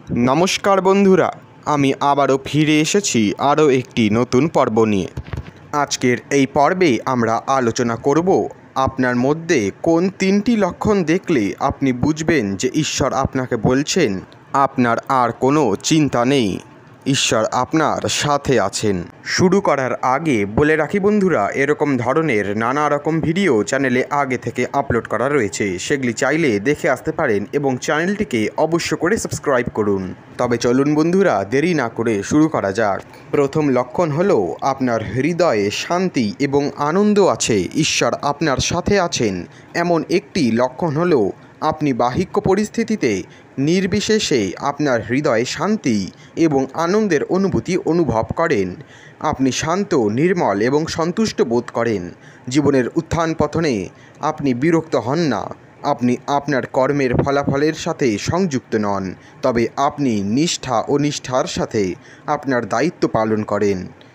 নমস্কার বন্ধুরা, আমি আবারও ফিরে এসেছি আরও একটি নতুন পর্ব নিয়ে। আজকের এই পর্বে আমরা আলোচনা করব আপনার মধ্যে কোন তিনটি লক্ষণ দেখলে আপনি বুঝবেন যে ঈশ্বর আপনাকে বলছেন আপনার আর কোনো চিন্তা নেই, ঈশ্বর আপনার সাথে আছেন। শুরু করার আগে বলে রাখি বন্ধুরা, এরকম ধরনের নানা রকম ভিডিও চ্যানেলে আগে থেকে আপলোড করা রয়েছে, সেগুলি চাইলে দেখে আসতে পারেন এবং চ্যানেলটিকে অবশ্য করে সাবস্ক্রাইব করুন। তবে চলুন বন্ধুরা, দেরি না করে শুরু করা যাক। প্রথম লক্ষণ হলো আপনার হৃদয়ে শান্তি এবং আনন্দ আছে, ঈশ্বর আপনার সাথে আছেন। এমন একটি লক্ষণ হলো আপনি বাহ্যিক পরিস্থিতিতে নির্বিশেষে আপনার হৃদয়ে শান্তি এবং আনন্দের অনুভূতি অনুভব করেন। আপনি শান্ত, নির্মল এবং সন্তুষ্ট বোধ করেন। জীবনের উত্থান পতনে আপনি বিরক্ত হন না। আপনি আপনার কর্মের ফলাফলের সাথে সংযুক্ত নন, তবে আপনি নিষ্ঠা ও নিষ্ঠার সাথে আপনার দায়িত্ব পালন করেন।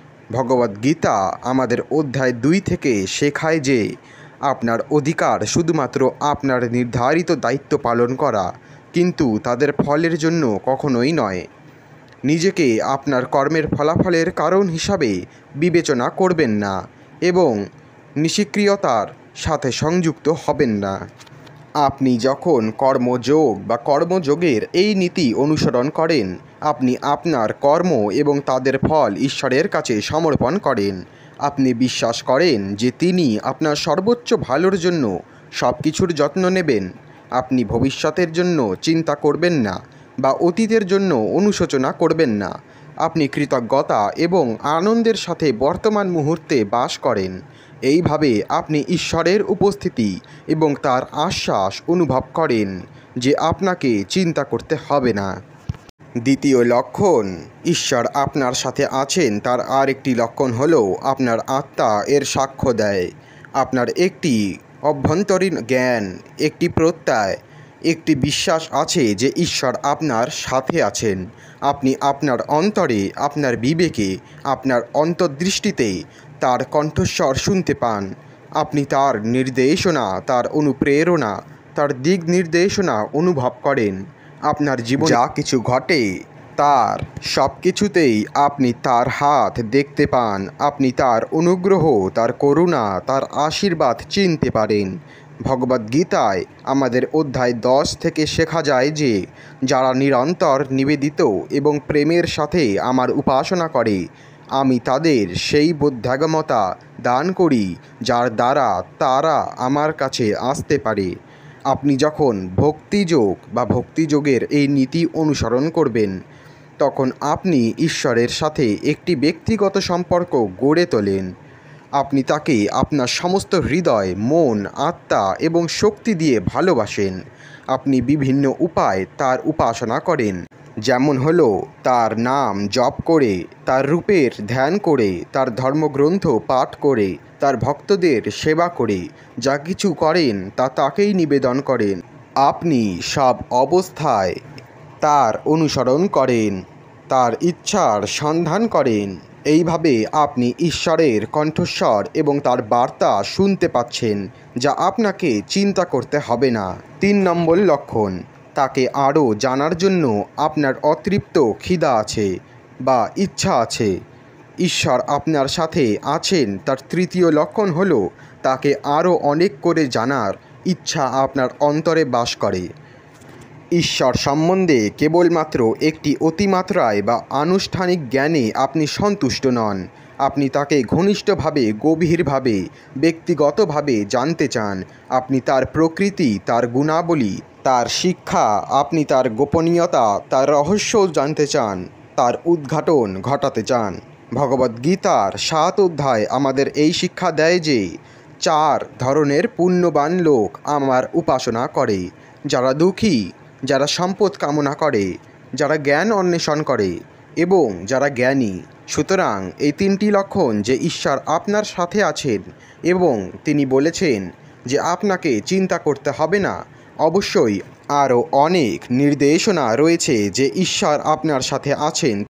ভগবদ্গীতা আমাদের অধ্যায় 2 থেকে শেখায় যে আপনার অধিকার শুধুমাত্র আপনার নির্ধারিত দায়িত্ব পালন করা, কিন্তু তাদের ফলের জন্য কখনোই নয়। নিজেকে আপনার কর্মের ফলাফলের কারণ হিসাবে বিবেচনা করবেন না এবং নিষ্ক্রিয়তার সাথে সংযুক্ত হবেন না। আপনি যখন কর্মযোগ বা কর্মযোগের এই নীতি অনুসরণ করেন, আপনি আপনার কর্ম এবং তাদের ফল ঈশ্বরের কাছে সমর্পণ করেন। আপনি বিশ্বাস করেন যে তিনি আপনার সর্বোচ্চ ভালোর জন্য সব কিছুর যত্ন নেবেন। আপনি ভবিষ্যতের জন্য চিন্তা করবেন না বা অতীতের জন্য অনুশোচনা করবেন না। আপনি কৃতজ্ঞতা এবং আনন্দের সাথে বর্তমান মুহূর্তে বাস করেন। এইভাবে আপনি ঈশ্বরের উপস্থিতি এবং তার আশ্বাস অনুভব করেন যে আপনাকে চিন্তা করতে হবে না। দ্বিতীয় লক্ষণ, ঈশ্বর আপনার সাথে আছেন তার আর একটি লক্ষণ হলো আপনার আত্মা এর সাক্ষ্য দেয়। আপনার একটি অভ্যন্তরীণ জ্ঞান, একটি প্রত্যয়, একটি বিশ্বাস আছে যে ঈশ্বর আপনার সাথে আছেন। আপনি আপনার অন্তরে, আপনার বিবেকে, আপনার অন্তর্দৃষ্টিতে তার কণ্ঠস্বর শুনতে পান। আপনি তার নির্দেশনা, তার অনুপ্রেরণা, তার দিক নির্দেশনা অনুভব করেন। আপনার জীবনে যা কিছু ঘটে তার সব কিছুতেই আপনি তার হাত দেখতে পান। আপনি তার অনুগ্রহ, তার করুণা, তার আশীর্বাদ চিনতে পারেন। ভগবদ্গীতায় আমাদের অধ্যায় 10 থেকে শেখা যায় যে যারা নিরন্তর নিবেদিত এবং প্রেমের সাথে আমার উপাসনা করে, আমি তাদের সেই বোধগম্যতা দান করি যার দ্বারা তারা আমার কাছে আসতে পারে। আপনি যখন ভক্তিযোগ বা ভক্তিযোগের এই নীতি অনুসরণ করবেন, তখন আপনি ঈশ্বরের সাথে একটি ব্যক্তিগত সম্পর্ক গড়ে তোলেন। আপনি তাকে আপনার সমস্ত হৃদয়, মন, আত্মা এবং শক্তি দিয়ে ভালোবাসেন। আপনি বিভিন্ন উপায়ে তার উপাসনা করেন, যেমন হলো তার নাম জপ করে, তার রূপের ধ্যান করে, তার ধর্মগ্রন্থ পাঠ করে, তার ভক্তদের সেবা করে। যা কিছু করেন তা তাকেই নিবেদন করেন। আপনি সব অবস্থায় তার অনুসরণ করেন, তার ইচ্ছার সন্ধান করেন। এইভাবে আপনি ঈশ্বরের কণ্ঠস্বর এবং তার বার্তা শুনতে পাচ্ছেন, যা আপনাকে চিন্তা করতে হবে না। 3 নম্বর লক্ষণ, তাকে আরও জানার জন্য আপনার অতৃপ্ত খিদা আছে বা ইচ্ছা আছে। ঈশ্বর আপনার সাথে আছেন তার তৃতীয় লক্ষণ হলো তাকে আরও অনেক করে জানার ইচ্ছা আপনার অন্তরে বাস করে। ঈশ্বর সম্বন্ধে কেবলমাত্র একটি অতিমাত্রায় বা আনুষ্ঠানিক জ্ঞানে আপনি সন্তুষ্ট নন। আপনি তাকে ঘনিষ্ঠভাবে, গভীরভাবে, ব্যক্তিগতভাবে জানতে চান। আপনি তার প্রকৃতি, তার গুণাবলী, তার শিক্ষা, আপনি তার গোপনীয়তা, তার রহস্য জানতে চান, তার উদ্ঘাটন ঘটাতে চান। ভগবদ্গীতার 7 অধ্যায় আমাদের এই শিক্ষা দেয় যে 4 ধরনের পুণ্যবান লোক আমার উপাসনা করে: যারা দুঃখী, যারা সম্পদ কামনা করে, যারা জ্ঞান অন্বেষণ করে এবং যারা জ্ঞানী। সুতরাং এই 3টি লক্ষণ যে ঈশ্বর আপনার সাথে আছেন এবং তিনি বলেছেন যে আপনাকে চিন্তা করতে হবে না। অবশ্যই আরও অনেক নির্দেশনা রয়েছে যে ঈশ্বর আপনার সাথে আছেন।